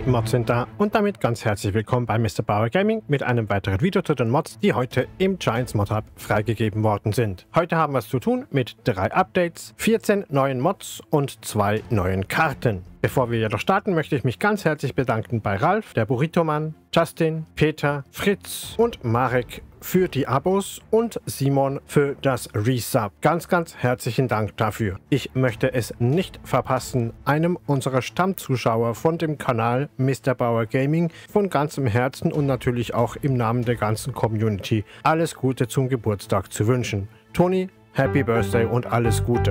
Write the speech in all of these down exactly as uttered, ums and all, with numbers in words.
Mods sind da und damit ganz herzlich willkommen bei Mister Bauer Gaming mit einem weiteren Video zu den Mods, die heute im Giants Mod Hub freigegeben worden sind. Heute haben wir es zu tun mit drei Updates, vierzehn neuen Mods und zwei neuen Karten. Bevor wir jedoch starten, möchte ich mich ganz herzlich bedanken bei Ralf, der Burrito-Mann, Justin, Peter, Fritz und Marek für die Abos und Simon für das Resub. Ganz, ganz herzlichen Dank dafür. Ich möchte es nicht verpassen, einem unserer Stammzuschauer von dem Kanal Mister Bauer Gaming von ganzem Herzen und natürlich auch im Namen der ganzen Community alles Gute zum Geburtstag zu wünschen. Toni, Happy Birthday und alles Gute.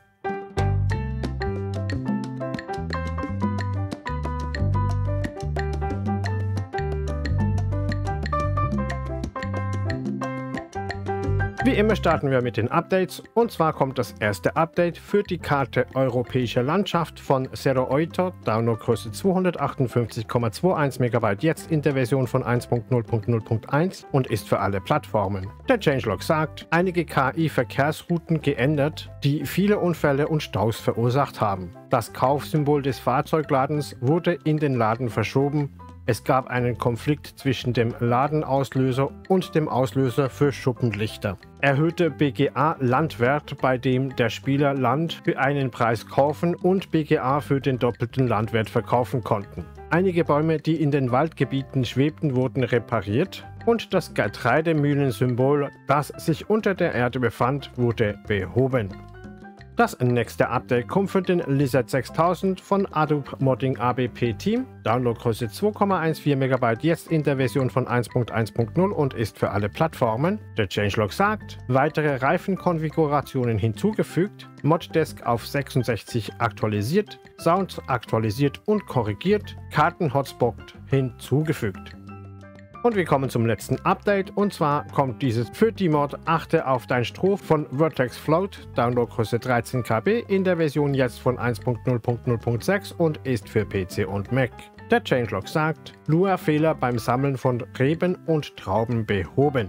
Wie immer starten wir mit den Updates und zwar kommt das erste Update für die Karte Europäische Landschaft von Zero Oito, Downloadgröße zweihundertachtundfünfzig Komma einundzwanzig Megabyte, jetzt in der Version von eins Punkt null Punkt null Punkt eins und ist für alle Plattformen. Der Changelog sagt, einige K I-Verkehrsrouten geändert, die viele Unfälle und Staus verursacht haben. Das Kaufsymbol des Fahrzeugladens wurde in den Laden verschoben. Es gab einen Konflikt zwischen dem Ladenauslöser und dem Auslöser für Schuppenlichter. Erhöhte B G A-Landwert, bei dem der Spieler Land für einen Preis kaufen und B G A für den doppelten Landwert verkaufen konnten. Einige Bäume, die in den Waldgebieten schwebten, wurden repariert und das Getreidemühlensymbol, das sich unter der Erde befand, wurde behoben. Das nächste Update kommt für den Lizard sechstausend von Adobe Modding A B P Team. Downloadgröße zwei Komma vierzehn Megabyte, jetzt in der Version von eins Punkt eins Punkt null und ist für alle Plattformen. Der Changelog sagt, weitere Reifenkonfigurationen hinzugefügt, Moddesk auf sechsundsechzig aktualisiert, Sound aktualisiert und korrigiert, Karten-Hotspot hinzugefügt. Und wir kommen zum letzten Update und zwar kommt dieses für die Mod Achte auf dein Stroh von Vertex Float, Downloadgröße dreizehn Kilobyte, in der Version jetzt von eins Punkt null Punkt null Punkt sechs und ist für P C und Mac. Der Changelog sagt, Lua-Fehler beim Sammeln von Reben und Trauben behoben.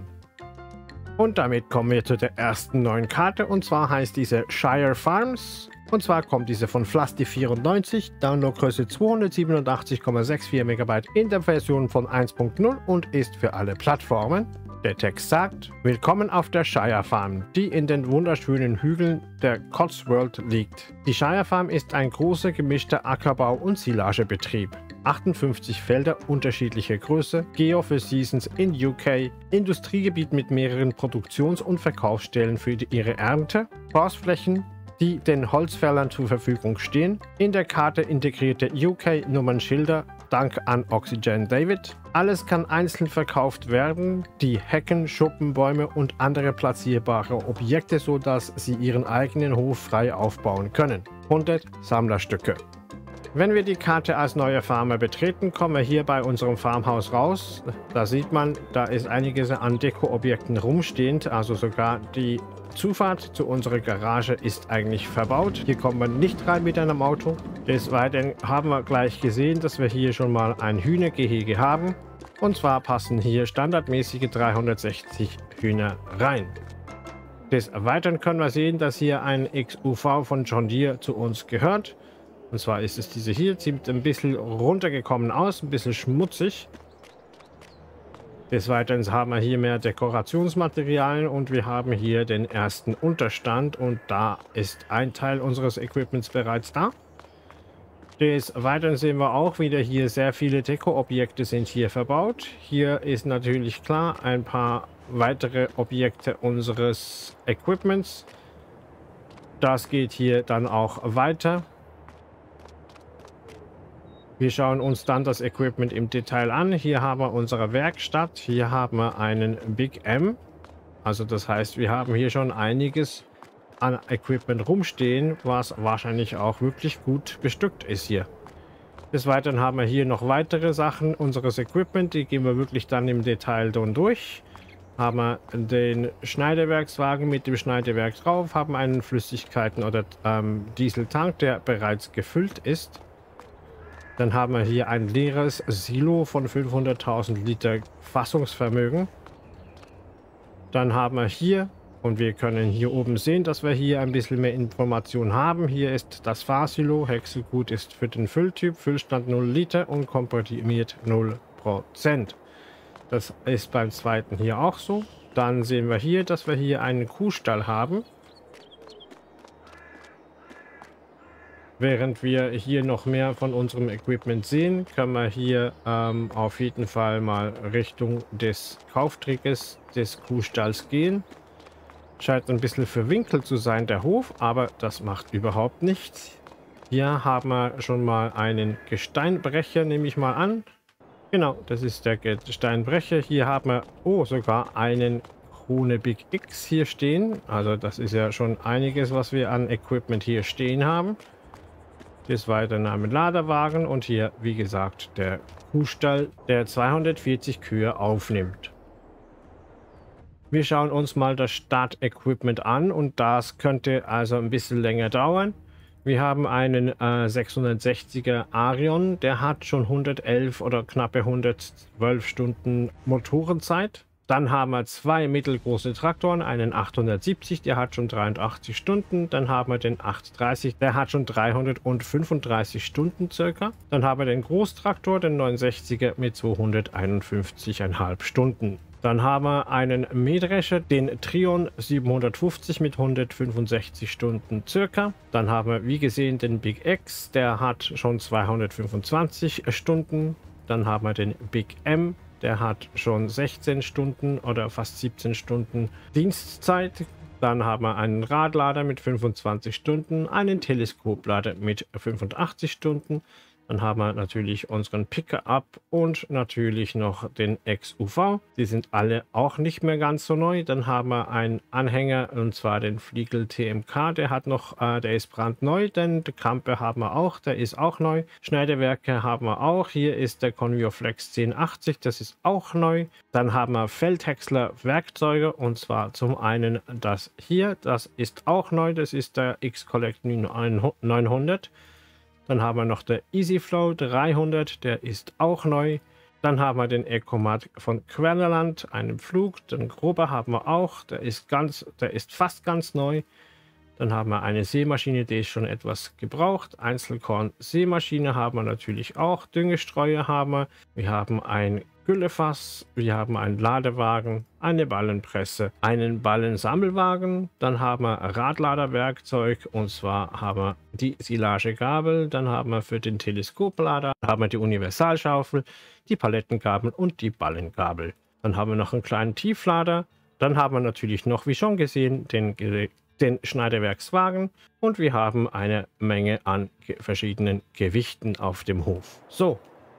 Und damit kommen wir zu der ersten neuen Karte und zwar heißt diese Shire Farms. Und zwar kommt diese von Flusty vierundneunzig, Downloadgröße zweihundertsiebenundachtzig Komma vierundsechzig Megabyte in der Version von eins Punkt null und ist für alle Plattformen. Der Text sagt, willkommen auf der Shire Farm, die in den wunderschönen Hügeln der Cotswold liegt. Die Shire Farm ist ein großer gemischter Ackerbau- und Silagebetrieb. achtundfünfzig Felder unterschiedlicher Größe, Geo für Seasons in U K, Industriegebiet mit mehreren Produktions- und Verkaufsstellen für die, ihre Ernte, Forstflächen, die den Holzfällern zur Verfügung stehen, in der Karte integrierte U K-Nummernschilder, dank an Oxygen David. Alles kann einzeln verkauft werden, die Hecken, Schuppen, Bäume und andere platzierbare Objekte, sodass sie ihren eigenen Hof frei aufbauen können. hundert Sammlerstücke. Wenn wir die Karte als neuer Farmer betreten, kommen wir hier bei unserem Farmhaus raus. Da sieht man, da ist einiges an Deko-Objekten rumstehend, also sogar die Zufahrt zu unserer Garage ist eigentlich verbaut. Hier kommt man nicht rein mit einem Auto. Des Weiteren haben wir gleich gesehen, dass wir hier schon mal ein Hühnergehege haben. Und zwar passen hier standardmäßige dreihundertsechzig Hühner rein. Des Weiteren können wir sehen, dass hier ein X U V von John Deere zu uns gehört. Und zwar ist es diese hier, sieht ein bisschen runtergekommen aus, ein bisschen schmutzig. Des Weiteren haben wir hier mehr Dekorationsmaterialien und wir haben hier den ersten Unterstand und da ist ein Teil unseres Equipments bereits da. Des Weiteren sehen wir auch wieder hier sehr viele Deko-Objekte sind hier verbaut. Hier ist natürlich klar ein paar weitere Objekte unseres Equipments. Das geht hier dann auch weiter. Wir schauen uns dann das Equipment im Detail an. Hier haben wir unsere Werkstatt. Hier haben wir einen Big M. Also das heißt, wir haben hier schon einiges an Equipment rumstehen, was wahrscheinlich auch wirklich gut bestückt ist hier. Des Weiteren haben wir hier noch weitere Sachen unseres Equipment. Die gehen wir wirklich dann im Detail dann durch. Haben wir den Schneidewerkswagen mit dem Schneidewerk drauf. Haben einen Flüssigkeiten- oder ähm, Dieseltank, der bereits gefüllt ist. Dann haben wir hier ein leeres Silo von fünfhunderttausend Liter Fassungsvermögen. Dann haben wir hier Und wir können hier oben sehen, dass wir hier ein bisschen mehr Informationen haben. Hier ist das Fahrsilo. Häckselgut ist für den Fülltyp. Füllstand null Liter und komprimiert null Prozent. Das ist beim zweiten hier auch so. Dann sehen wir hier, dass wir hier einen Kuhstall haben. Während wir hier noch mehr von unserem Equipment sehen, können wir hier ähm, auf jeden Fall mal Richtung des Kauftrickes des Kuhstalls gehen. Scheint ein bisschen verwinkelt zu sein, der Hof, aber das macht überhaupt nichts. Hier haben wir schon mal einen Gesteinbrecher, nehme ich mal an. Genau, das ist der Gesteinbrecher. Hier haben wir, oh, sogar einen Krone Big X hier stehen. Also das ist ja schon einiges, was wir an Equipment hier stehen haben. Des Weiteren ein Ladewagen und hier, wie gesagt, der Kuhstall, der zweihundertvierzig Kühe aufnimmt. Wir schauen uns mal das Start-Equipment an und das könnte also ein bisschen länger dauern. Wir haben einen äh, sechshundertsechziger Arion, der hat schon hundertelf oder knappe hundertzwölf Stunden Motorenzeit. Dann haben wir zwei mittelgroße Traktoren, einen achthundertsiebzig, der hat schon dreiundachtzig Stunden. Dann haben wir den achthundertdreißig, der hat schon dreihundertfünfunddreißig Stunden circa. Dann haben wir den Großtraktor, den neunundsechziger mit zweihunderteinundfünfzig Komma fünf Stunden. Dann haben wir einen Mähdrescher, den Trion siebenhundertfünfzig mit hundertfünfundsechzig Stunden circa. Dann haben wir, wie gesehen, den Big X, der hat schon zweihundertfünfundzwanzig Stunden. Dann haben wir den Big M, der hat schon sechzehn Stunden oder fast siebzehn Stunden Dienstzeit. Dann haben wir einen Radlader mit fünfundzwanzig Stunden, einen Teleskoplader mit fünfundachtzig Stunden. Dann haben wir natürlich unseren Picker-up und natürlich noch den X U V. Die sind alle auch nicht mehr ganz so neu. Dann haben wir einen Anhänger und zwar den Fliegel T M K. Der hat noch, äh, der ist brandneu. Denn die Kampe haben wir auch, der ist auch neu. Schneidewerke haben wir auch. Hier ist der Convioflex zehn achtzig, das ist auch neu. Dann haben wir Feldhäcksler Werkzeuge und zwar zum einen das hier, das ist auch neu. Das ist der X-Collect neunhundert. Dann haben wir noch der EasyFlow dreihundert, der ist auch neu. Dann haben wir den Ecomat von Quellerland, einen Pflug. Den Grober haben wir auch, der ist, ganz, der ist fast ganz neu. Dann haben wir eine Sämaschine, die ist schon etwas gebraucht. Einzelkorn-Sämaschine haben wir natürlich auch. Düngestreuer haben wir. Wir haben ein Güllefass, wir haben einen Ladewagen, eine Ballenpresse, einen Ballensammelwagen, dann haben wir Radladerwerkzeug und zwar haben wir die Silagegabel, dann haben wir für den Teleskoplader, haben wir die Universalschaufel, die Palettengabel und die Ballengabel. Dann haben wir noch einen kleinen Tieflader, dann haben wir natürlich noch, wie schon gesehen, den, den Schneiderwerkswagen und wir haben eine Menge an verschiedenen Gewichten auf dem Hof. So.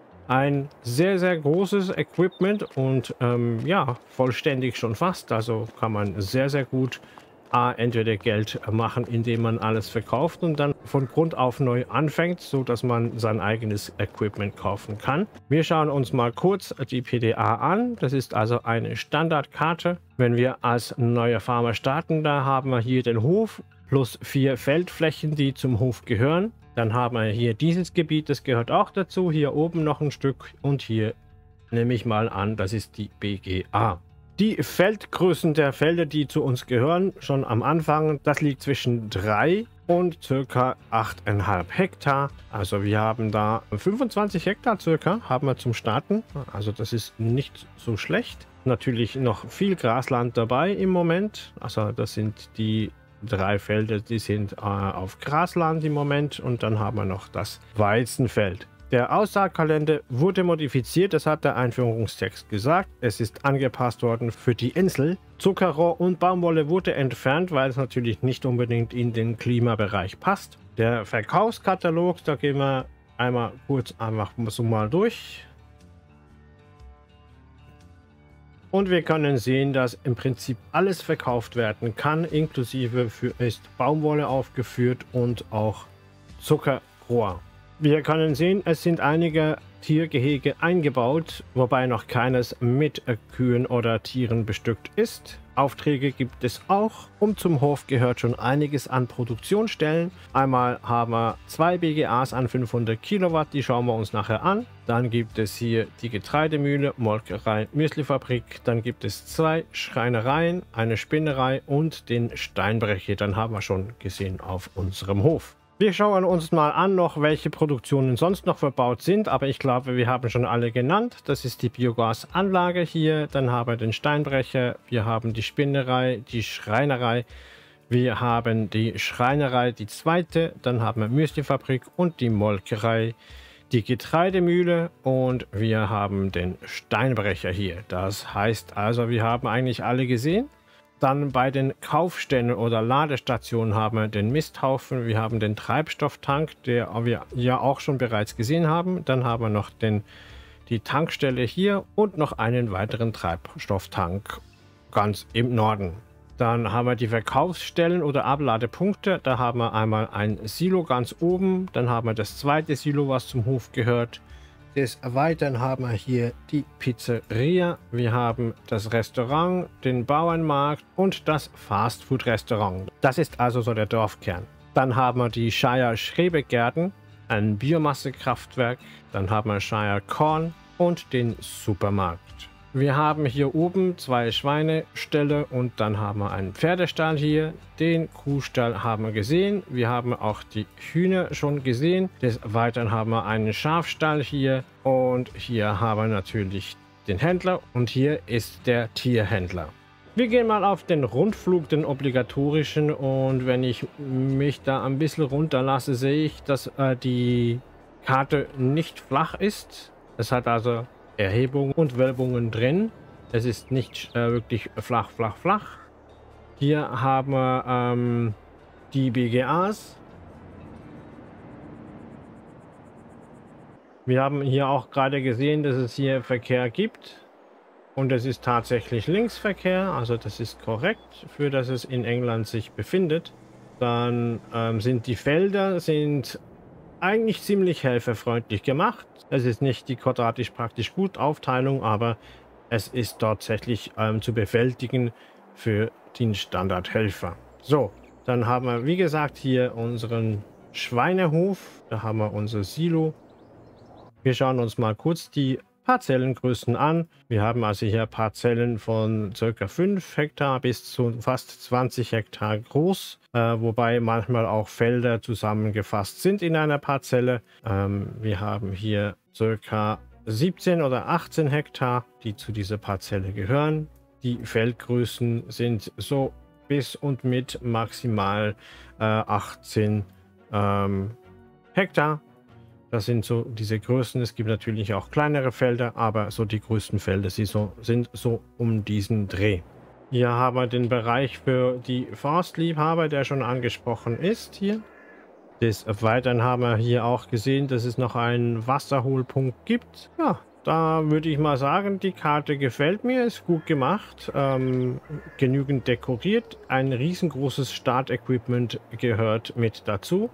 Ein sehr, sehr großes Equipment und ähm, ja, vollständig schon fast. Also kann man sehr, sehr gut A, entweder Geld machen, indem man alles verkauft und dann von Grund auf neu anfängt, so dass man sein eigenes Equipment kaufen kann. Wir schauen uns mal kurz die P D A an. Das ist also eine Standardkarte. Wenn wir als neuer Farmer starten, da haben wir hier den Hof plus vier Feldflächen, die zum Hof gehören. Dann haben wir hier dieses Gebiet, das gehört auch dazu. Hier oben noch ein Stück und hier nehme ich mal an, das ist die B G A. Die Feldgrößen der Felder, die zu uns gehören, schon am Anfang, das liegt zwischen drei und circa acht Komma fünf Hektar. Also wir haben da fünfundzwanzig Hektar circa, haben wir zum Starten. Also das ist nicht so schlecht. Natürlich noch viel Grasland dabei im Moment. Also das sind die drei Felder, die sind äh, auf Grasland im Moment und dann haben wir noch das Weizenfeld. Der Aussaatkalender wurde modifiziert, das hat der Einführungstext gesagt. Es ist angepasst worden für die Insel. Zuckerrohr und Baumwolle wurde entfernt, weil es natürlich nicht unbedingt in den Klimabereich passt. Der Verkaufskatalog, da gehen wir einmal kurz einfach so mal durch. Und wir können sehen, dass im Prinzip alles verkauft werden kann, inklusive für ist Baumwolle aufgeführt und auch Zuckerrohr. Wir können sehen, es sind einige Tiergehege eingebaut, wobei noch keines mit Kühen oder Tieren bestückt ist. Aufträge gibt es auch und zum Hof gehört schon einiges an Produktionsstellen. Einmal haben wir zwei B G As an fünfhundert Kilowatt, die schauen wir uns nachher an. Dann gibt es hier die Getreidemühle, Molkerei, Müslifabrik. Dann gibt es zwei Schreinereien, eine Spinnerei und den Steinbrecher. Dann haben wir schon gesehen auf unserem Hof. Wir schauen uns mal an noch, welche Produktionen sonst noch verbaut sind, aber ich glaube, wir haben schon alle genannt. Das ist die Biogasanlage hier, dann haben wir den Steinbrecher, wir haben die Spinnerei, die Schreinerei, wir haben die Schreinerei, die zweite, dann haben wir Müslifabrik und die Molkerei, die Getreidemühle und wir haben den Steinbrecher hier. Das heißt also, wir haben eigentlich alle gesehen. Dann bei den Kaufstellen oder Ladestationen haben wir den Misthaufen, wir haben den Treibstofftank, der wir ja auch schon bereits gesehen haben. Dann haben wir noch den, die Tankstelle hier und noch einen weiteren Treibstofftank ganz im Norden. Dann haben wir die Verkaufsstellen oder Abladepunkte. Da haben wir einmal ein Silo ganz oben, dann haben wir das zweite Silo, was zum Hof gehört. Des Weiteren haben wir hier die Pizzeria, wir haben das Restaurant, den Bauernmarkt und das Fastfood-Restaurant. Das ist also so der Dorfkern. Dann haben wir die Shire Schrebegärten, ein Biomassekraftwerk, dann haben wir Shire Korn und den Supermarkt. Wir haben hier oben zwei Schweineställe und dann haben wir einen Pferdestall hier. Den Kuhstall haben wir gesehen. Wir haben auch die Hühner schon gesehen. Des Weiteren haben wir einen Schafstall hier und hier haben wir natürlich den Händler und hier ist der Tierhändler. Wir gehen mal auf den Rundflug, den obligatorischen, und wenn ich mich da ein bisschen runterlasse, sehe ich, dass äh, die Karte nicht flach ist. Es hat also Erhebungen und Wölbungen drin. Es ist nicht äh, wirklich flach, flach, flach. Hier haben wir ähm, die B G As. Wir haben hier auch gerade gesehen, dass es hier Verkehr gibt. Und es ist tatsächlich Linksverkehr. Also das ist korrekt, für das es in England sich befindet. Dann ähm, sind die Felder sind eigentlich ziemlich helferfreundlich gemacht. Es ist nicht die quadratisch praktisch gut Aufteilung, aber es ist tatsächlich ähm, zu bewältigen für den Standardhelfer. So, dann haben wir, wie gesagt, hier unseren Schweinehof. Da haben wir unser Silo. Wir schauen uns mal kurz die Parzellengrößen an. Wir haben also hier Parzellen von ca. fünf Hektar bis zu fast zwanzig Hektar groß, äh, wobei manchmal auch Felder zusammengefasst sind in einer Parzelle. Ähm, wir haben hier ca. siebzehn oder achtzehn Hektar, die zu dieser Parzelle gehören. Die Feldgrößen sind so bis und mit maximal äh, achtzehn ähm, Hektar. Das sind so diese Größen. Es gibt natürlich auch kleinere Felder, aber so die größten Felder sie so, sind so um diesen Dreh. Hier haben wir den Bereich für die Forstliebhaber, der schon angesprochen ist hier. Des Weiteren haben wir hier auch gesehen, dass es noch einen Wasserholpunkt gibt. Ja, da würde ich mal sagen, die Karte gefällt mir, ist gut gemacht, ähm, genügend dekoriert. Ein riesengroßes Startequipment gehört mit dazu.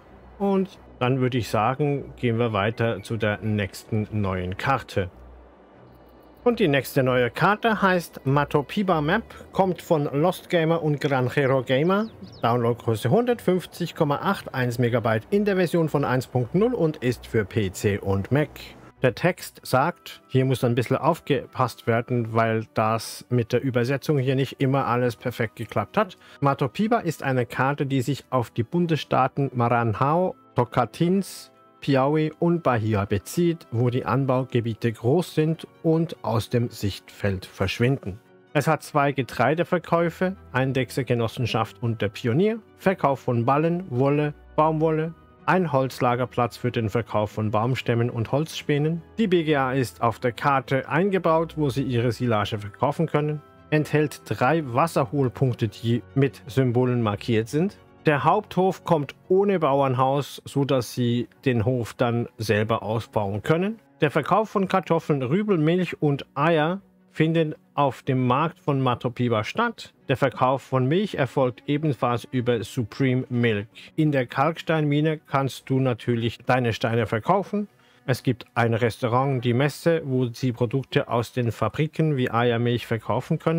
Und dann würde ich sagen, gehen wir weiter zu der nächsten neuen Karte. Und die nächste neue Karte heißt Matopiba Map, kommt von Lost Gamer und Granjero Gamer. Downloadgröße hundertfünfzig Komma einundachtzig Megabyte in der Version von eins Punkt null und ist für P C und Mac. Der Text sagt, hier muss ein bisschen aufgepasst werden, weil das mit der Übersetzung hier nicht immer alles perfekt geklappt hat. Matopiba ist eine Karte, die sich auf die Bundesstaaten Maranhão, Tocantins, Piauí und Bahia bezieht, wo die Anbaugebiete groß sind und aus dem Sichtfeld verschwinden. Es hat zwei Getreideverkäufe, Eindechsergenossenschaft und der Pionier, Verkauf von Ballen, Wolle, Baumwolle, ein Holzlagerplatz für den Verkauf von Baumstämmen und Holzspänen. Die B G A ist auf der Karte eingebaut, wo sie ihre Silage verkaufen können. Enthält drei Wasserholpunkte, die mit Symbolen markiert sind. Der Haupthof kommt ohne Bauernhaus, so dass sie den Hof dann selber ausbauen können. Der Verkauf von Kartoffeln, Rübel, Milch und Eier findet auf dem Markt von Matopiba statt. Der Verkauf von Milch erfolgt ebenfalls über Supreme Milk. In der Kalksteinmine kannst du natürlich deine Steine verkaufen. Es gibt ein Restaurant, die Messe, wo sie Produkte aus den Fabriken wie Eier, Milch verkaufen können.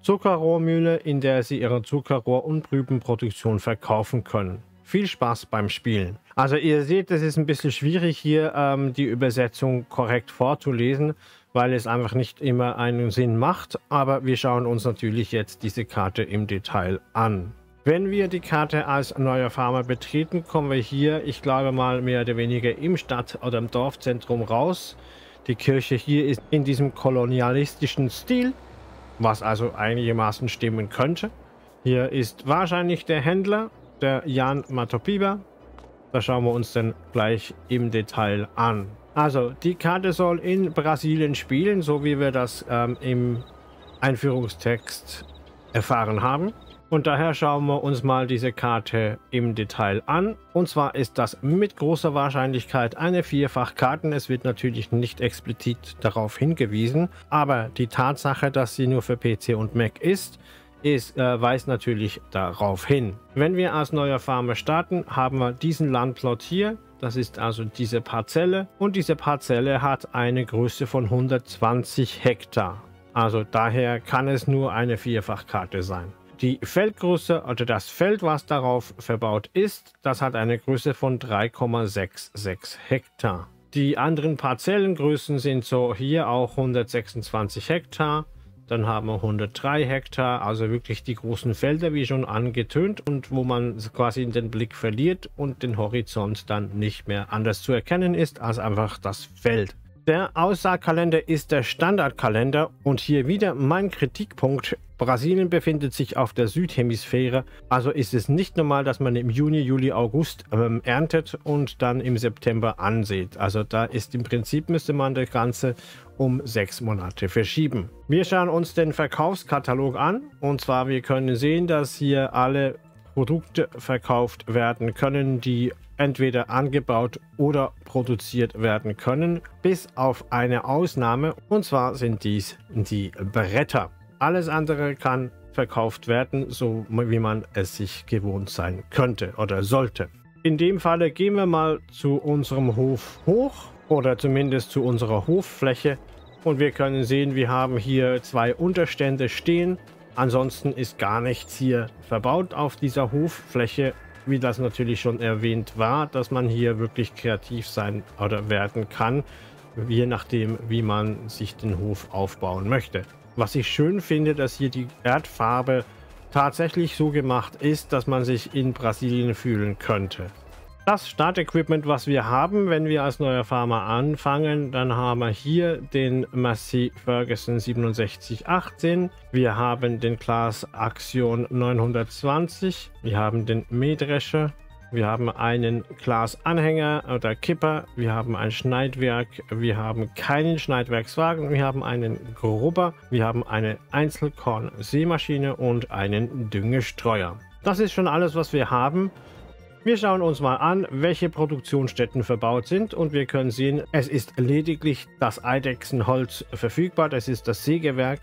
Zuckerrohrmühle, in der Sie Ihre Zuckerrohr- und Rübenproduktion verkaufen können. Viel Spaß beim Spielen. Also ihr seht, es ist ein bisschen schwierig hier ähm, die Übersetzung korrekt vorzulesen, weil es einfach nicht immer einen Sinn macht. Aber wir schauen uns natürlich jetzt diese Karte im Detail an. Wenn wir die Karte als neuer Farmer betreten, kommen wir hier, ich glaube mal, mehr oder weniger im Stadt- oder im Dorfzentrum raus. Die Kirche hier ist in diesem kolonialistischen Stil, was also einigermaßen stimmen könnte. Hier ist wahrscheinlich der Händler, der Jan Matopiba. Das schauen wir uns dann gleich im Detail an. Also, die Karte soll in Brasilien spielen, so wie wir das ähm, im Einführungstext erfahren haben. Und daher schauen wir uns mal diese Karte im Detail an. Und zwar ist das mit großer Wahrscheinlichkeit eine Vierfachkarte. Es wird natürlich nicht explizit darauf hingewiesen, aber die Tatsache, dass sie nur für P C und Mac ist, ist, äh, weist natürlich darauf hin. Wenn wir als neuer Farmer starten, haben wir diesen Landplot hier. Das ist also diese Parzelle. Und diese Parzelle hat eine Größe von hundertzwanzig Hektar. Also daher kann es nur eine Vierfachkarte sein. Die Feldgröße oder das Feld, was darauf verbaut ist, das hat eine Größe von drei Komma sechsundsechzig Hektar. Die anderen Parzellengrößen sind so hier auch hundertsechsundzwanzig Hektar. Dann haben wir hundertdrei Hektar, also wirklich die großen Felder, wie schon angetönt, und wo man quasi den Blick verliert und den Horizont dann nicht mehr anders zu erkennen ist als einfach das Feld. Der Aussaatkalender ist der Standardkalender und hier wieder mein Kritikpunkt. Brasilien befindet sich auf der Südhemisphäre, also ist es nicht normal, dass man im Juni, Juli, August ähm, erntet und dann im September ansieht. Also da ist im Prinzip, müsste man das Ganze um sechs Monate verschieben. Wir schauen uns den Verkaufskatalog an und zwar wir können sehen, dass hier alle Produkte verkauft werden können, die entweder angebaut oder produziert werden können, bis auf eine Ausnahme, und zwar sind dies die Bretter. Alles andere kann verkauft werden, so wie man es sich gewohnt sein könnte oder sollte. In dem Falle gehen wir mal zu unserem Hof hoch oder zumindest zu unserer Hoffläche und wir können sehen, wir haben hier zwei Unterstände stehen. Ansonsten ist gar nichts hier verbaut auf dieser Hoffläche, wie das natürlich schon erwähnt war, dass man hier wirklich kreativ sein oder werden kann, je nachdem, wie man sich den Hof aufbauen möchte. Was ich schön finde, dass hier die Erdfarbe tatsächlich so gemacht ist, dass man sich in Brasilien fühlen könnte. Das Startequipment, was wir haben, wenn wir als neuer Farmer anfangen, dann haben wir hier den Massey Ferguson siebenundsechzig achtzehn, wir haben den Claas Axion neunhundertzwanzig, wir haben den Mähdrescher, wir haben einen Claas Anhänger oder Kipper, wir haben ein Schneidwerk, wir haben keinen Schneidwerkswagen, wir haben einen Grubber, wir haben eine Einzelkorn-Sämaschine und einen Düngestreuer. Das ist schon alles, was wir haben. Wir schauen uns mal an, welche Produktionsstätten verbaut sind und wir können sehen, es ist lediglich das Eidechsenholz verfügbar, das ist das Sägewerk.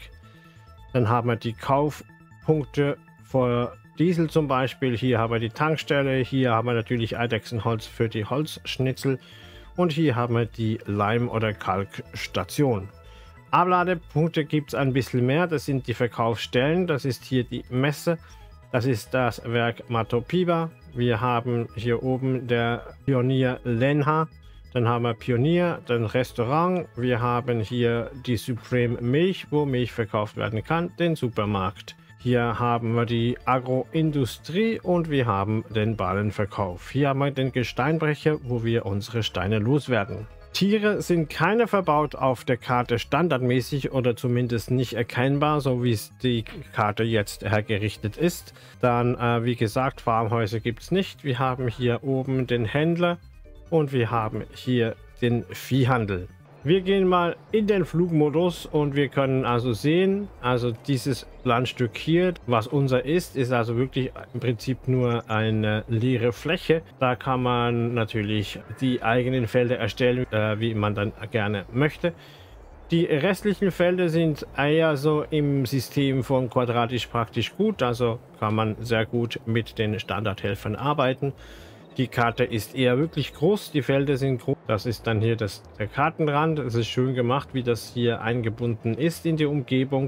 Dann haben wir die Kaufpunkte für Diesel zum Beispiel, hier haben wir die Tankstelle, hier haben wir natürlich Eidechsenholz für die Holzschnitzel und hier haben wir die Leim- oder Kalkstation. Abladepunkte gibt es ein bisschen mehr, das sind die Verkaufsstellen, das ist hier die Messe, das ist das Werk Matopiba. Wir haben hier oben der Pionier Lenha, dann haben wir Pionier, dann Restaurant, wir haben hier die Supreme Milch, wo Milch verkauft werden kann, den Supermarkt. Hier haben wir die Agroindustrie und wir haben den Ballenverkauf. Hier haben wir den Gesteinbrecher, wo wir unsere Steine loswerden. Tiere sind keine verbaut auf der Karte standardmäßig oder zumindest nicht erkennbar, so wie es die Karte jetzt hergerichtet ist. Dann, äh, wie gesagt, Farmhäuser gibt es nicht. Wir haben hier oben den Händler und wir haben hier den Viehhandel. Wir gehen mal in den Flugmodus und wir können also sehen, also dieses Landstück hier, was unser ist, ist also wirklich im Prinzip nur eine leere Fläche. Da kann man natürlich die eigenen Felder erstellen, äh, wie man dann gerne möchte. Die restlichen Felder sind eher so im System von quadratisch praktisch gut, also kann man sehr gut mit den Standardhelfern arbeiten. Die Karte ist eher wirklich groß, die Felder sind groß. Das ist dann hier das, der Kartenrand. Es ist schön gemacht, wie das hier eingebunden ist in die Umgebung.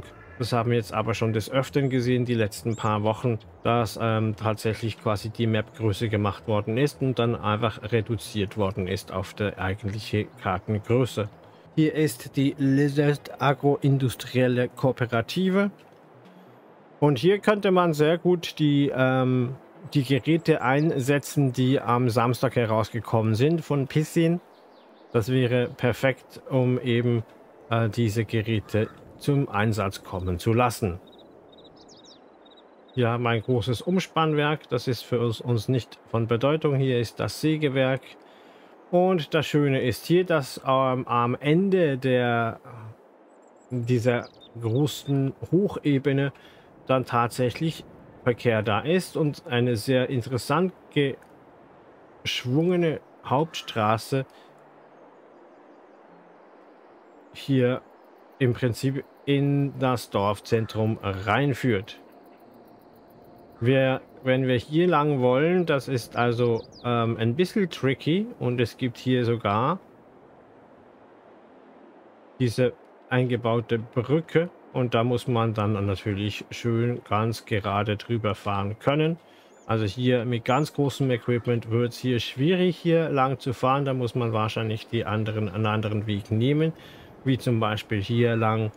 Das haben wir jetzt aber schon des Öfteren gesehen, die letzten paar Wochen, dass ähm, tatsächlich quasi die Map größer gemacht worden ist und dann einfach reduziert worden ist auf die eigentliche Kartengröße. Hier ist die Lizard Agroindustrielle Kooperative. Und hier könnte man sehr gut die, ähm, die Geräte einsetzen, die am Samstag herausgekommen sind von Pissin. Das wäre perfekt, um eben äh, diese Geräte zum Einsatz kommen zu lassen. Hier haben wir ein großes Umspannwerk, das ist für uns, uns nicht von Bedeutung. Hier ist das Sägewerk. Und das Schöne ist hier, dass ähm, am Ende der, dieser großen Hochebene dann tatsächlich Verkehr da ist und eine sehr interessant geschwungene Hauptstraße hier im Prinzip in das Dorfzentrum reinführt. Wir, wenn wir hier lang wollen, das ist also ähm, ein bisschen tricky und es gibt hier sogar diese eingebaute Brücke und da muss man dann natürlich schön ganz gerade drüber fahren können. Also hier mit ganz großem Equipment wird es hier schwierig, hier lang zu fahren. Da muss man wahrscheinlich die anderen, einen anderen Weg nehmen, wie zum Beispiel hier lang.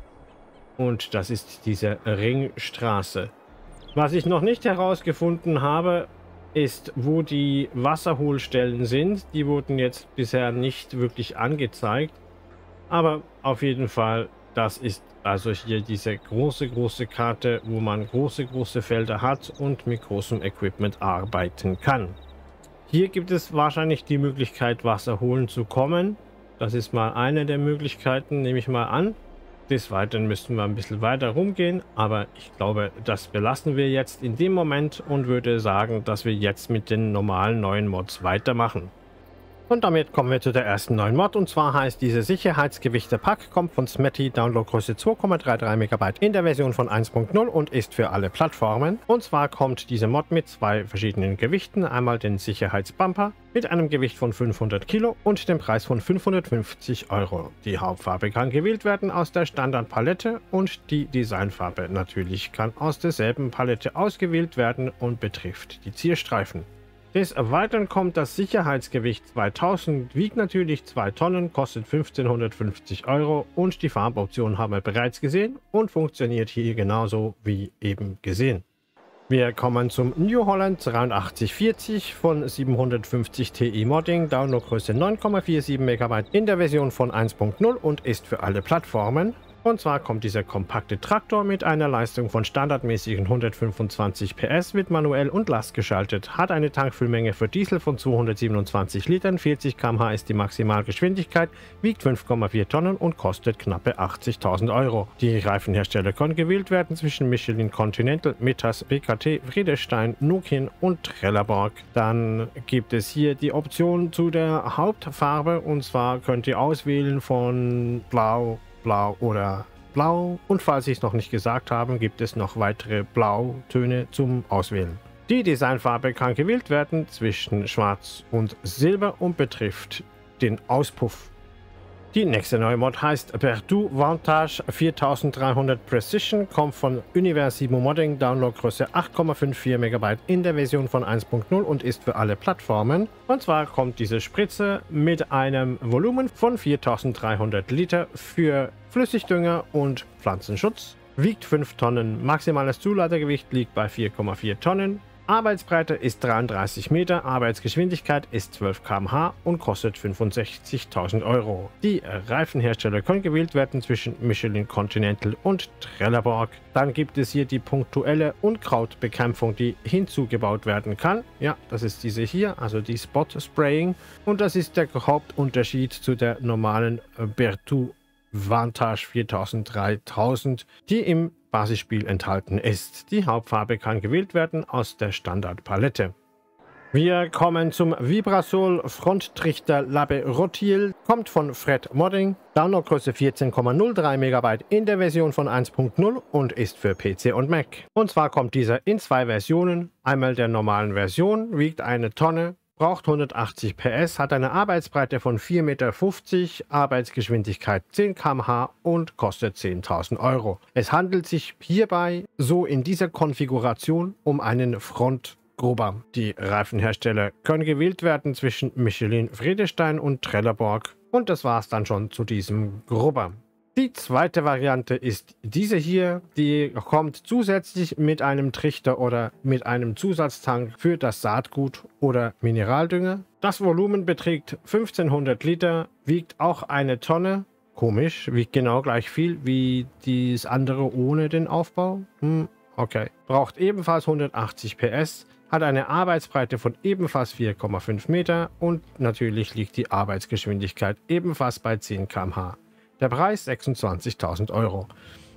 Und das ist diese Ringstraße. Was ich noch nicht herausgefunden habe, ist, wo die Wasserholstellen sind. Die wurden jetzt bisher nicht wirklich angezeigt. Aber auf jeden Fall, das ist also hier diese große, große Karte, wo man große, große Felder hat und mit großem Equipment arbeiten kann. Hier gibt es wahrscheinlich die Möglichkeit, Wasser holen zu kommen. Das ist mal eine der Möglichkeiten, nehme ich mal an. Des Weiteren müssten wir ein bisschen weiter rumgehen, aber ich glaube, das belassen wir jetzt in dem Moment und würde sagen, dass wir jetzt mit den normalen neuen Mods weitermachen. Und damit kommen wir zu der ersten neuen Mod, und zwar heißt diese Sicherheitsgewichte-Pack, kommt von Smetty, Downloadgröße zwei Komma dreiunddreißig Megabyte in der Version von eins Punkt null und ist für alle Plattformen. Und zwar kommt diese Mod mit zwei verschiedenen Gewichten, einmal den Sicherheitsbumper mit einem Gewicht von fünfhundert Kilo und dem Preis von fünfhundertfünfzig Euro. Die Hauptfarbe kann gewählt werden aus der Standardpalette und die Designfarbe natürlich kann aus derselben Palette ausgewählt werden und betrifft die Zierstreifen. Des Weiteren kommt das Sicherheitsgewicht zweitausend, wiegt natürlich zwei Tonnen, kostet fünfzehnhundertfünfzig Euro und die Farboption haben wir bereits gesehen und funktioniert hier genauso wie eben gesehen. Wir kommen zum New Holland dreiundachtzig vierzig von siebenhundertfünfzig Ti Modding, Downloadgröße neun Komma siebenundvierzig Megabyte in der Version von eins Punkt null und ist für alle Plattformen. Und zwar kommt dieser kompakte Traktor mit einer Leistung von standardmäßigen hundertfünfundzwanzig P S, wird manuell und Last geschaltet, hat eine Tankfüllmenge für Diesel von zweihundertsiebenundzwanzig Litern, vierzig Kilometer pro Stunde ist die Maximalgeschwindigkeit, wiegt fünf Komma vier Tonnen und kostet knappe achtzigtausend Euro. Die Reifenhersteller können gewählt werden zwischen Michelin Continental, Metas, B K T, Friedestein, Nokian und Trelleborg. Dann gibt es hier die Option zu der Hauptfarbe, und zwar könnt ihr auswählen von Blau, Blau oder Blau, und falls ich es noch nicht gesagt habe, gibt es noch weitere Blautöne zum Auswählen. Die Designfarbe kann gewählt werden zwischen Schwarz und Silber und betrifft den Auspuff. Die nächste neue Mod heißt Berthoud Vantage viertausenddreihundert Precision, kommt von Universimo Modding, Downloadgröße acht Komma vierundfünfzig Megabyte in der Version von eins Punkt null und ist für alle Plattformen. Und zwar kommt diese Spritze mit einem Volumen von viertausenddreihundert Liter für Flüssigdünger und Pflanzenschutz, wiegt fünf Tonnen, maximales Zuladegewicht liegt bei vier Komma vier Tonnen. Arbeitsbreite ist dreiunddreißig Meter, Arbeitsgeschwindigkeit ist zwölf Kilometer pro Stunde und kostet fünfundsechzigtausend Euro. Die Reifenhersteller können gewählt werden zwischen Michelin Continental und Trelleborg. Dann gibt es hier die punktuelle Unkrautbekämpfung, die hinzugebaut werden kann. Ja, das ist diese hier, also die Spot Spraying. Und das ist der Hauptunterschied zu der normalen Berthoud Vantage viertausend, dreitausend, die im Basisspiel enthalten ist. Die Hauptfarbe kann gewählt werden aus der Standardpalette. Wir kommen zum Vibrasol Fronttrichter Labe Rotil, kommt von Fred Modding, Downloadgröße vierzehn Komma null drei Megabyte in der Version von eins Punkt null und ist für P C und Mac. Und zwar kommt dieser in zwei Versionen, einmal der normalen Version, wiegt eine Tonne braucht hundertachtzig P S, hat eine Arbeitsbreite von vier Meter fünfzig, Arbeitsgeschwindigkeit zehn Kilometer pro Stunde und kostet zehntausend Euro. Es handelt sich hierbei so in dieser Konfiguration um einen Frontgrubber. Die Reifenhersteller können gewählt werden zwischen Michelin, Vredestein und Trelleborg. Und das war es dann schon zu diesem Grubber. Die zweite Variante ist diese hier, die kommt zusätzlich mit einem Trichter oder mit einem Zusatztank für das Saatgut oder Mineraldünger. Das Volumen beträgt fünfzehnhundert Liter, wiegt auch eine Tonne. Komisch, wiegt genau gleich viel wie das andere ohne den Aufbau. Hm, okay. Braucht ebenfalls hundertachtzig P S, hat eine Arbeitsbreite von ebenfalls vier Komma fünf Meter und natürlich liegt die Arbeitsgeschwindigkeit ebenfalls bei zehn Kilometer pro Stunde. Der Preis sechsundzwanzigtausend Euro.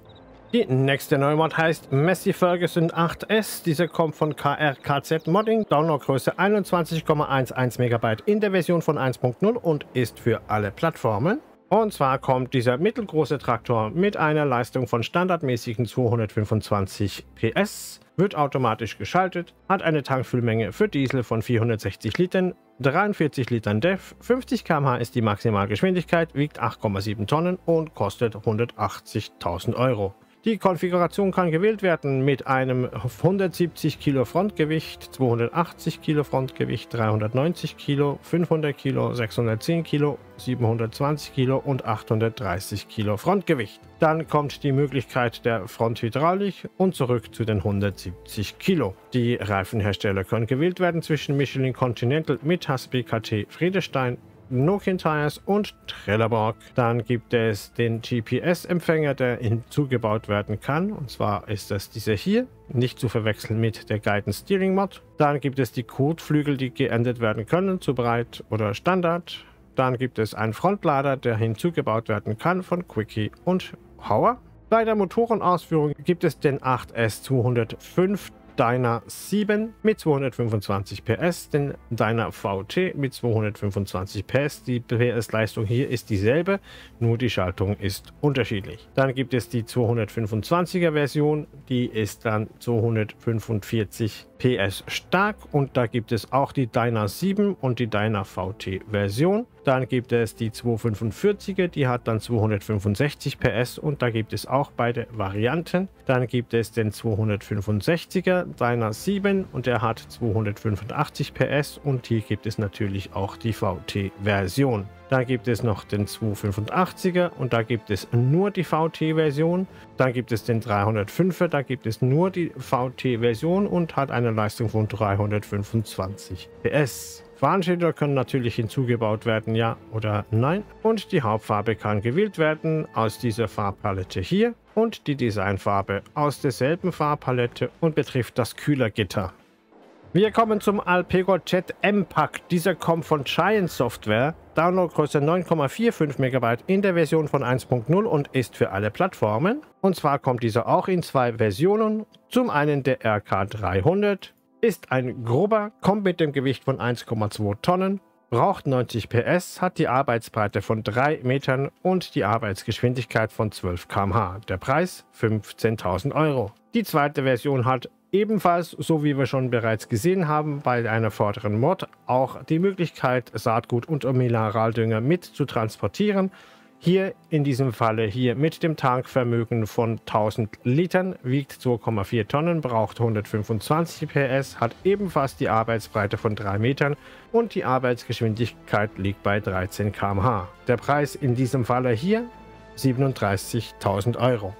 Die nächste Neumod heißt Massey Ferguson acht S. Diese kommt von K R K Z Modding, Downloadgröße einundzwanzig Komma elf Megabyte in der Version von eins Punkt null und ist für alle Plattformen. Und zwar kommt dieser mittelgroße Traktor mit einer Leistung von standardmäßigen zweihundertfünfundzwanzig P S, wird automatisch geschaltet, hat eine Tankfüllmenge für Diesel von vierhundertsechzig Litern, dreiundvierzig Litern D E F, fünfzig Kilometer pro Stunde ist die Maximalgeschwindigkeit, wiegt acht Komma sieben Tonnen und kostet hundertachtzigtausend Euro. Die Konfiguration kann gewählt werden mit einem hundertsiebzig Kilo Frontgewicht, zweihundertachtzig Kilo Frontgewicht, dreihundertneunzig Kilo, fünfhundert Kilo, sechshundertzehn Kilo, siebenhundertzwanzig Kilo und achthundertdreißig Kilo Frontgewicht. Dann kommt die Möglichkeit der Fronthydraulik und zurück zu den hundertsiebzig Kilo. Die Reifenhersteller können gewählt werden zwischen Michelin Continental, Mittas, B K T, Vredestein, Nokian Tires und Trelleborg. Dann gibt es den G P S-Empfänger, der hinzugebaut werden kann. Und zwar ist das dieser hier, nicht zu verwechseln mit der Guidance Steering Mod. Dann gibt es die Kotflügel, die geändert werden können zu breit oder Standard. Dann gibt es einen Frontlader, der hinzugebaut werden kann von Quickie und Hauer. Bei der Motorenausführung gibt es den acht S zweihundertfünf Dyna sieben mit zweihundertfünfundzwanzig P S, den Dyna V T mit zweihundertfünfundzwanzig P S. Die P S-Leistung hier ist dieselbe, nur die Schaltung ist unterschiedlich. Dann gibt es die zweihundertfünfundzwanziger Version, die ist dann zweihundertfünfundvierzig P S stark und da gibt es auch die Dyna sieben und die Dyna V T Version. Dann gibt es die zweihundertfünfundvierziger, die hat dann zweihundertfünfundsechzig P S und da gibt es auch beide Varianten. Dann gibt es den zweihundertfünfundsechziger Dyna sieben und der hat zweihundertfünfundachtzig P S und hier gibt es natürlich auch die V T Version. Dann gibt es noch den zweihundertfünfundachtziger und da gibt es nur die V T Version. Dann gibt es den dreihundertfünfer, da gibt es nur die V T Version und hat eine Leistung von dreihundertfünfundzwanzig P S. Warnschilder können natürlich hinzugebaut werden, ja oder nein. Und die Hauptfarbe kann gewählt werden aus dieser Farbpalette hier und die Designfarbe aus derselben Farbpalette und betrifft das Kühlergitter. Wir kommen zum Alpego Jet M-Pack. Dieser kommt von Giant Software. Downloadgröße neun Komma fünfundvierzig Megabyte in der Version von eins Punkt null und ist für alle Plattformen. Und zwar kommt dieser auch in zwei Versionen. Zum einen der R K dreihundert. Ist ein Grubber, kommt mit dem Gewicht von eins Komma zwei Tonnen, braucht neunzig P S, hat die Arbeitsbreite von drei Metern und die Arbeitsgeschwindigkeit von zwölf Kilometer pro Stunde. Der Preis fünfzehntausend Euro. Die zweite Version hat ebenfalls, so wie wir schon bereits gesehen haben, bei einer vorderen Mod auch die Möglichkeit, Saatgut und Mineraldünger mit zu transportieren. Hier in diesem Falle hier mit dem Tankvermögen von tausend Litern, wiegt zwei Komma vier Tonnen, braucht hundertfünfundzwanzig P S, hat ebenfalls die Arbeitsbreite von drei Metern und die Arbeitsgeschwindigkeit liegt bei dreizehn Kilometer pro Stunde. Der Preis in diesem Falle hier siebenunddreißigtausend Euro.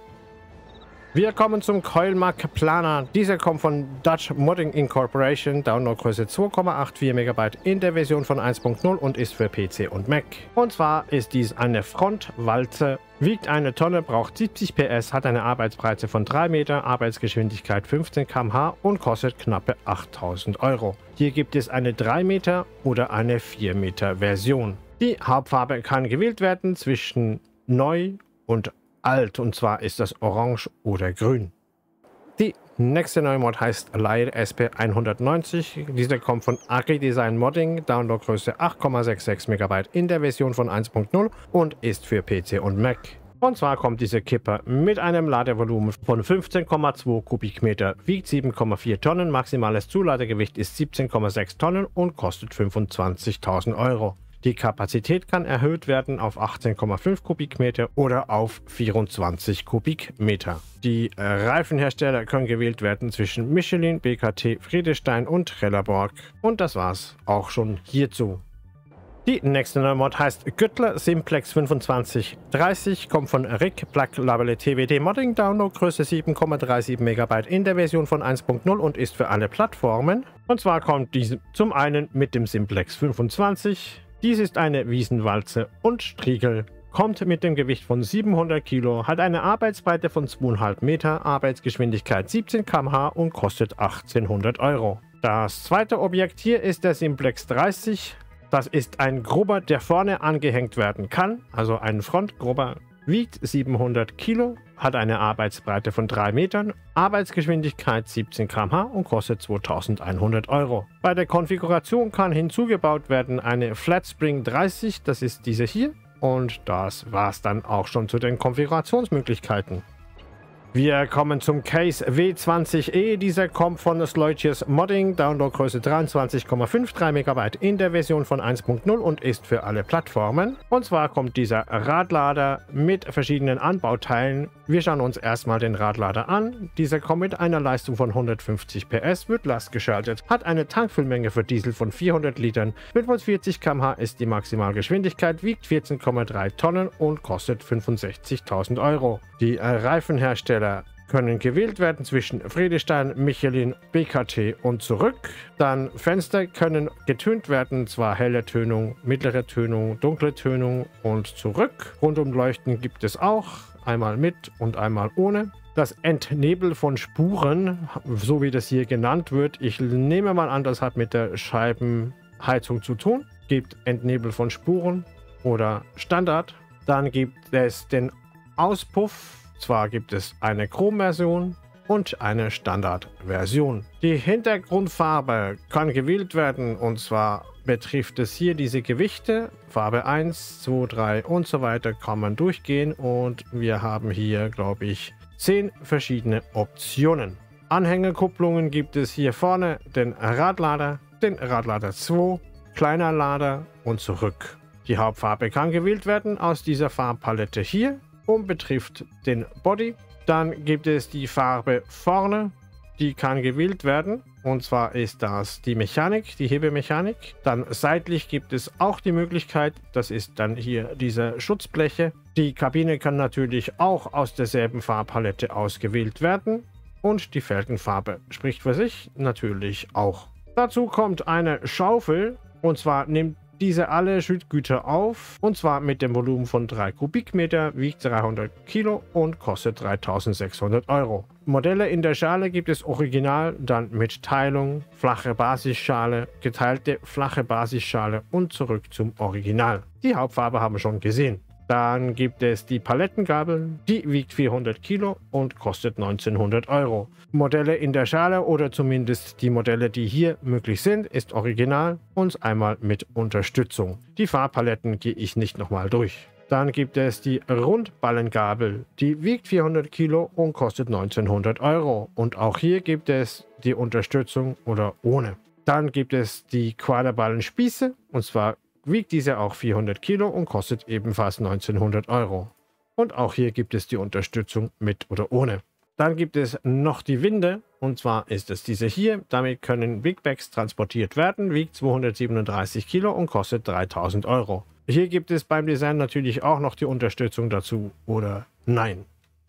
Wir kommen zum Coilmark Planer. Dieser kommt von Dutch Modding Incorporation, Downloadgröße zwei Komma vierundachtzig Megabyte in der Version von eins Punkt null und ist für P C und Mac. Und zwar ist dies eine Frontwalze, wiegt eine Tonne, braucht siebzig P S, hat eine Arbeitsbreite von drei Meter, Arbeitsgeschwindigkeit fünfzehn Kilometer pro Stunde und kostet knappe achttausend Euro. Hier gibt es eine drei Meter oder eine vier Meter Version. Die Hauptfarbe kann gewählt werden zwischen neu und alt, und zwar ist das orange oder grün. Die nächste neue Mod heißt Light S P hundertneunzig. Dieser kommt von AgriDesign Modding, Downloadgröße acht Komma sechsundsechzig Megabyte in der Version von eins Punkt null und ist für P C und Mac. Und zwar kommt diese Kipper mit einem Ladevolumen von fünfzehn Komma zwei Kubikmeter, wiegt sieben Komma vier Tonnen, maximales Zuladegewicht ist siebzehn Komma sechs Tonnen und kostet fünfundzwanzigtausend Euro. Die Kapazität kann erhöht werden auf achtzehn Komma fünf Kubikmeter oder auf vierundzwanzig Kubikmeter. Die äh, Reifenhersteller können gewählt werden zwischen Michelin, B K T, Friedestein und Trelleborg. Und das war's auch schon hierzu. Die nächste neue Mod heißt Güttler Simplex fünfundzwanzig dreißig, kommt von Rick Black Label T W D Modding, Download Größe sieben Komma siebenunddreißig Megabyte in der Version von eins Punkt null und ist für alle Plattformen. Und zwar kommt diese zum einen mit dem Simplex fünfundzwanzig. Dies ist eine Wiesenwalze und Striegel, kommt mit dem Gewicht von siebenhundert Kilo, hat eine Arbeitsbreite von zwei Komma fünf Meter, Arbeitsgeschwindigkeit siebzehn Kilometer pro Stunde und kostet achtzehnhundert Euro. Das zweite Objekt hier ist der Simplex dreißig. Das ist ein Grubber, der vorne angehängt werden kann, also ein Frontgrubber, wiegt siebenhundert Kilo, hat eine Arbeitsbreite von drei Metern, Arbeitsgeschwindigkeit siebzehn Kilometer pro Stunde und kostet zweitausendeinhundert Euro. Bei der Konfiguration kann hinzugebaut werden eine Flatspring dreißig, das ist diese hier, und das war's dann auch schon zu den Konfigurationsmöglichkeiten. Wir kommen zum Case W zwanzig E. Dieser kommt von Sloitius Modding, Downloadgröße dreiundzwanzig Komma dreiundfünfzig Megabyte in der Version von eins Punkt null und ist für alle Plattformen. Und zwar kommt dieser Radlader mit verschiedenen Anbauteilen. Wir schauen uns erstmal den Radlader an. Dieser kommt mit einer Leistung von hundertfünfzig P S, wird lastgeschaltet, hat eine Tankfüllmenge für Diesel von vierhundert Litern, fünfundvierzig Kilometer pro Stunde ist die Maximalgeschwindigkeit, wiegt vierzehn Komma drei Tonnen und kostet fünfundsechzigtausend Euro. Die Reifenhersteller können gewählt werden zwischen Friedestein, Michelin, B K T und zurück. Dann Fenster können getönt werden, zwar helle Tönung, mittlere Tönung, dunkle Tönung und zurück. Rundumleuchten gibt es auch, einmal mit und einmal ohne. Das Entnebel von Spuren, so wie das hier genannt wird, ich nehme mal an, das hat mit der Scheibenheizung zu tun, gibt Entnebel von Spuren oder Standard. Dann gibt es den Auspuff. Zwar gibt es eine Chrom-Version und eine Standard-Version. Die Hintergrundfarbe kann gewählt werden, und zwar betrifft es hier diese Gewichte. Farbe eins, zwei, drei und so weiter kann man durchgehen, und wir haben hier, glaube ich, zehn verschiedene Optionen. Anhängerkupplungen gibt es hier vorne den Radlader, den Radlader zwei, kleiner Lader und zurück. Die Hauptfarbe kann gewählt werden aus dieser Farbpalette hier und betrifft den Body. Dann gibt es die Farbe vorne, die kann gewählt werden, und zwar ist das die Mechanik, die Hebemechanik. Dann seitlich gibt es auch die Möglichkeit, das ist dann hier diese Schutzbleche. Die Kabine kann natürlich auch aus derselben Farbpalette ausgewählt werden, und die Felgenfarbe spricht für sich natürlich auch. Dazu kommt eine Schaufel, und zwar nimmt diese alle Schüttgüter auf, und zwar mit dem Volumen von drei Kubikmeter, wiegt dreihundert Kilo und kostet dreitausendsechshundert Euro. Modelle in der Schale gibt es original, dann mit Teilung, flache Basisschale, geteilte flache Basisschale und zurück zum Original. Die Hauptfarbe haben wir schon gesehen. Dann gibt es die Palettengabel, die wiegt vierhundert Kilo und kostet neunzehnhundert Euro. Modelle in der Schale, oder zumindest die Modelle, die hier möglich sind, ist original und einmal mit Unterstützung. Die Farbpaletten gehe ich nicht nochmal durch. Dann gibt es die Rundballengabel, die wiegt vierhundert Kilo und kostet neunzehnhundert Euro. Und auch hier gibt es die Unterstützung oder ohne. Dann gibt es die Quaderballenspieße, und zwar wiegt diese auch vierhundert Kilo und kostet ebenfalls neunzehnhundert Euro. Und auch hier gibt es die Unterstützung mit oder ohne. Dann gibt es noch die Winde, und zwar ist es diese hier. Damit können Big Bags transportiert werden, wiegt zweihundertsiebenunddreißig Kilo und kostet dreitausend Euro. Hier gibt es beim Design natürlich auch noch die Unterstützung dazu oder nein.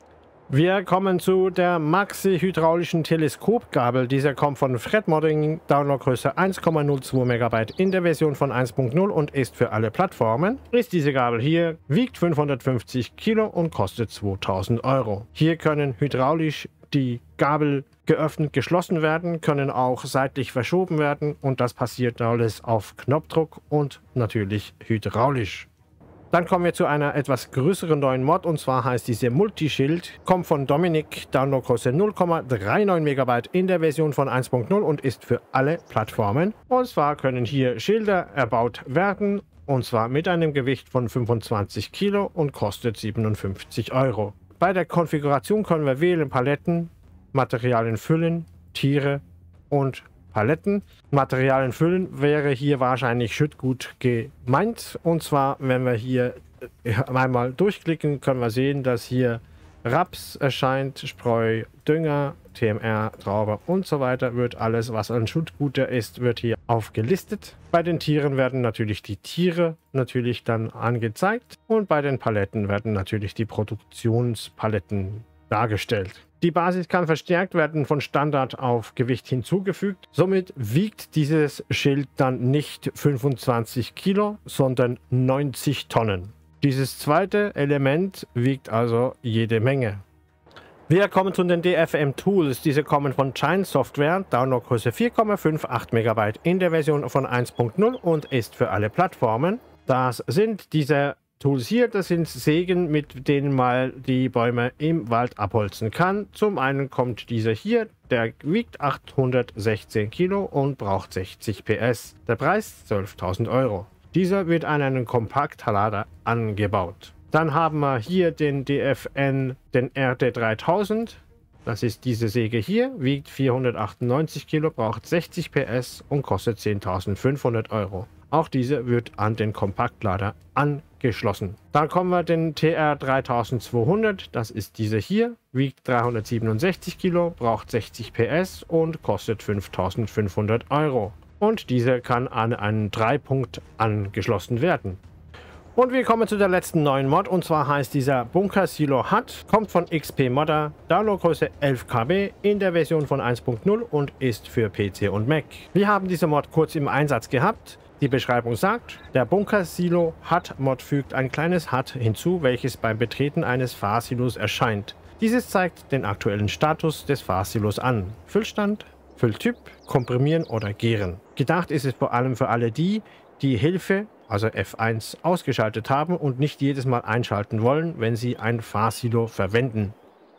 Wir kommen zu der Maxi hydraulischen Teleskopgabel. Dieser kommt von Fred Modding, Downloadgröße eins Komma null zwei Megabyte in der Version von eins Punkt null und ist für alle Plattformen. Ist diese Gabel hier, wiegt fünfhundertfünfzig Kilo und kostet zweitausend Euro. Hier können hydraulisch die Gabel geöffnet, geschlossen werden, können auch seitlich verschoben werden, und das passiert alles auf Knopfdruck und natürlich hydraulisch. Dann kommen wir zu einer etwas größeren neuen Mod, und zwar heißt diese Multischild, kommt von Dominik, Downloadgröße null Komma neununddreißig Megabyte in der Version von eins Punkt null und ist für alle Plattformen. Und zwar können hier Schilder erbaut werden, Und zwar mit einem Gewicht von fünfundzwanzig Kilo und kostet siebenundfünfzig Euro. Bei der Konfiguration können wir wählen Paletten, Materialien füllen, Tiere und Paletten. Materialien füllen wäre hier wahrscheinlich Schüttgut gemeint. Und zwar, wenn wir hier einmal durchklicken, können wir sehen, dass hier Raps erscheint, Spreu, Dünger, T M R, Traube und so weiter. Wird alles, was an Schüttgut ist, wird hier aufgelistet. Bei den Tieren werden natürlich die Tiere natürlich dann angezeigt und bei den Paletten werden natürlich die Produktionspaletten dargestellt. Die Basis kann verstärkt werden, von Standard auf Gewicht hinzugefügt. Somit wiegt dieses Schild dann nicht fünfundzwanzig Kilo, sondern neunzig Tonnen. Dieses zweite Element wiegt also jede Menge. Wir kommen zu den D F M Tools. Diese kommen von Giant Software, Downloadgröße vier Komma fünfundachtzig Megabyte in der Version von eins Punkt null und ist für alle Plattformen. Das sind diese Tools hier, das sind Sägen, mit denen man die Bäume im Wald abholzen kann. Zum einen kommt dieser hier, der wiegt achthundertsechzehn Kilo und braucht sechzig P S. Der Preis zwölftausend Euro. Dieser wird an einen Kompaktlader angebaut. Dann haben wir hier den D F N, den R D dreitausend. Das ist diese Säge hier, wiegt vierhundertachtundneunzig Kilo, braucht sechzig P S und kostet zehntausendfünfhundert Euro. Auch diese wird an den Kompaktlader angeschlossen. Dann kommen wir den T R dreitausendzweihundert, das ist diese hier, wiegt dreihundertsiebenundsechzig Kilo, braucht sechzig P S und kostet fünftausendfünfhundert Euro. Und diese kann an einen Dreipunkt angeschlossen werden. Und wir kommen zu der letzten neuen Mod, und zwar heißt dieser Bunker Silo Hut, kommt von X P Modder, Downloadgröße elf Kilobyte in der Version von eins Punkt null und ist für P C und Mac. Wir haben diese Mod kurz im Einsatz gehabt. Die Beschreibung sagt, der Bunker Silo Hut Mod fügt ein kleines Hut hinzu, welches beim Betreten eines Fahrsilos erscheint. Dieses zeigt den aktuellen Status des Fahrsilos an. Füllstand, Fülltyp, Komprimieren oder Gären. Gedacht ist es vor allem für alle die, die Hilfe, also F eins, ausgeschaltet haben und nicht jedes Mal einschalten wollen, wenn sie ein Fahrsilo verwenden.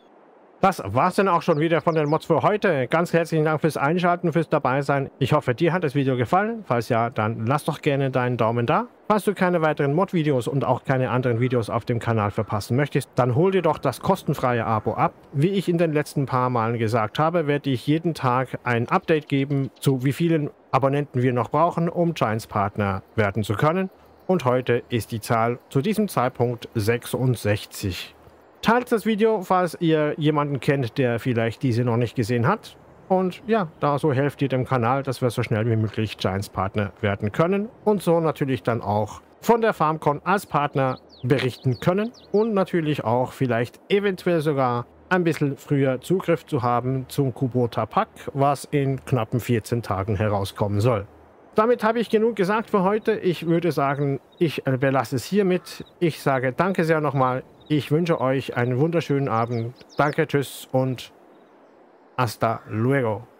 Das war's dann auch schon wieder von den Mods für heute. Ganz herzlichen Dank fürs Einschalten, fürs Dabeisein. Ich hoffe, dir hat das Video gefallen. Falls ja, dann lass doch gerne deinen Daumen da. Falls du keine weiteren Mod-Videos und auch keine anderen Videos auf dem Kanal verpassen möchtest, dann hol dir doch das kostenfreie Abo ab. Wie ich in den letzten paar Malen gesagt habe, werde ich jeden Tag ein Update geben, zu wie vielen Abonnenten wir noch brauchen, um Giants Partner werden zu können. Und heute ist die Zahl zu diesem Zeitpunkt sechsundsechzig. Teilt das Video, falls ihr jemanden kennt, der vielleicht diese noch nicht gesehen hat. Und ja, da so helft ihr dem Kanal, dass wir so schnell wie möglich Giants Partner werden können. Und so natürlich dann auch von der FarmCon als Partner berichten können. Und natürlich auch vielleicht eventuell sogar ein bisschen früher Zugriff zu haben zum Kubota Pack, was in knappen vierzehn Tagen herauskommen soll. Damit habe ich genug gesagt für heute. Ich würde sagen, ich belasse es hiermit. Ich sage danke sehr nochmal. Ich wünsche euch einen wunderschönen Abend. Danke, tschüss und hasta luego.